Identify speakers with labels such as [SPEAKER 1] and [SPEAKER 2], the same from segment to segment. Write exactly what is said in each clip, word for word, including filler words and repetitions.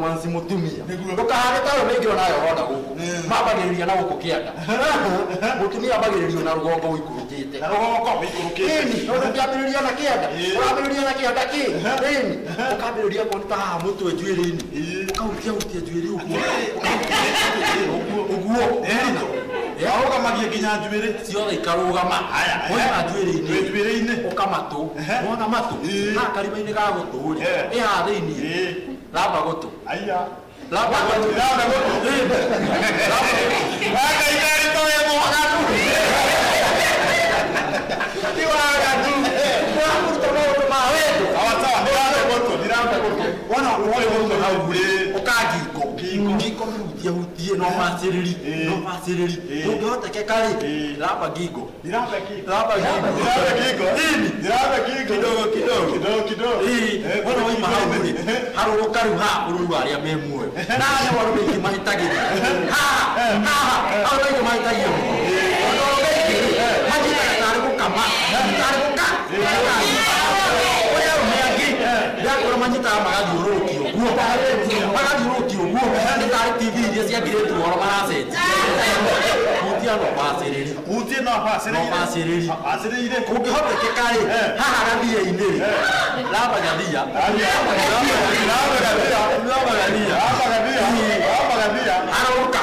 [SPEAKER 1] once Mutumia. Ukahane tayo mengi onayo hona guku. Mabagiriria na guku kianda. Mutumia bagiririo na rugongo wikurukite.
[SPEAKER 2] Na rugongo wikurukite.
[SPEAKER 1] Ni, no ndambiriria na kianda. Urambiriria na kianda ki. Ni, ukambiriria konta ha mutu ejwiri ni. Ukautia utia ejwiri uguo. Uguo. Eh.
[SPEAKER 2] Aoga magie kinya njwiri.
[SPEAKER 1] Ciothe ikarugama. Haya. Wona njwiri-ini.
[SPEAKER 2] Njwiri-ini.
[SPEAKER 1] Ukamatu. Wona matu. Ha karima-ini ga guturi. Eh ha thiini. Lamba gutu.
[SPEAKER 2] Aya.
[SPEAKER 1] Lamba gutu.
[SPEAKER 2] Lamba gutu. Aka ikari to ye mohatu. Tiwaga tu.
[SPEAKER 1] Kwa mtu mmoja mawedo.
[SPEAKER 2] Awata, ndiramba gutu, ndiramba gutu. Wona uwe gutu na ugure.
[SPEAKER 1] Ukagiko. Ngiko mrutie hutie no maciriri. No maciriri. Ungehoteke Karey. Lamba gigo.
[SPEAKER 2] Ndiramba gigo.
[SPEAKER 1] Lamba gigo.
[SPEAKER 2] Ndiramba gigo.
[SPEAKER 1] Nini?
[SPEAKER 2] Ndiramba gigo.
[SPEAKER 1] Kidogo kidogo.
[SPEAKER 2] Kidogo kidogo.
[SPEAKER 1] Eh, wona wima hauri. Haru karu ha ururu aria memwe. Na ne waru bingi mahitagiri. Ha. Ha. Haru bingi mahitagiri. Ono bingi. Majita tare kukama. Tare kuka. Oya umeagi. Ndakora majita magathurukio. Guo. Magathurukio guo. Ni tare T V iria cia grade woro maraceti. Mutia no pasiriri.
[SPEAKER 2] Mutia no pasiriri.
[SPEAKER 1] No pasiriri.
[SPEAKER 2] Pasiriri.
[SPEAKER 1] Ungehoteke Karey. Haha gathia-ini. Lamba gathia. Lamba gathia. Lamba gathia. Lamba gathia. Lamba gathia. Aroka.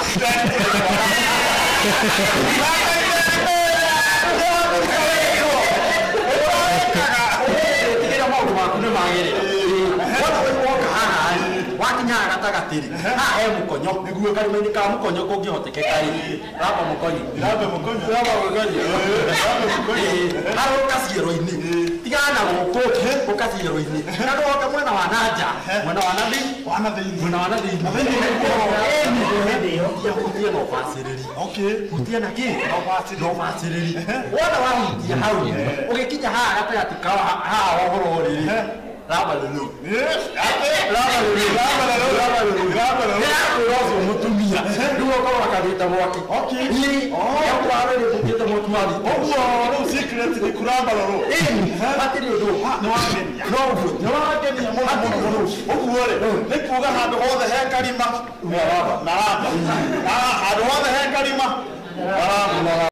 [SPEAKER 1] Tikira maundu maku ni magirira. Wona woka haha wakinya gatagatiri. Ha he mukonyo. Niguo karima-ini ka mukonyo kungihoteke Karey. Lamba mukonyo.
[SPEAKER 2] Lamba mukonyo.
[SPEAKER 1] Lamba mukonyo.
[SPEAKER 2] Lamba mukonyo.
[SPEAKER 1] Aroka ciero-ini. Tigana guku ukaciro-ini. Na ndoka mwena wa nanja. Mwena wa nathi.
[SPEAKER 2] Wana thini.
[SPEAKER 1] Mwena wa nathi.
[SPEAKER 2] Nathi ni
[SPEAKER 1] ndio. Ya kutia no pasiriri.
[SPEAKER 2] Okay.
[SPEAKER 1] Kutia na ki?
[SPEAKER 2] No pasiriri.
[SPEAKER 1] No pasiriri. Wona wa hutia hau. Ugikinya ha gatagatĩ ka ha wahoro riri. Lamba lulu.
[SPEAKER 2] Yes. Ate.
[SPEAKER 1] Lamba lulu.
[SPEAKER 2] Lamba lulu. Lamba lulu. Lamba lulu.
[SPEAKER 1] Ya kurozo Mutumia. Ndio kwa kadita mwaki. Okay. Ni. Ya kwa rere kukita motwali.
[SPEAKER 2] Oguo no secret ni kuramba lulu.
[SPEAKER 1] Eh. Batiri ndo.
[SPEAKER 2] No wagenia.
[SPEAKER 1] No uguo. No wagenia muno muno muno.
[SPEAKER 2] Oguo re. Ni kuga handu hothe he karima. Na lamba. Na lamba. Ah, handu hothe he karima. Na lamba.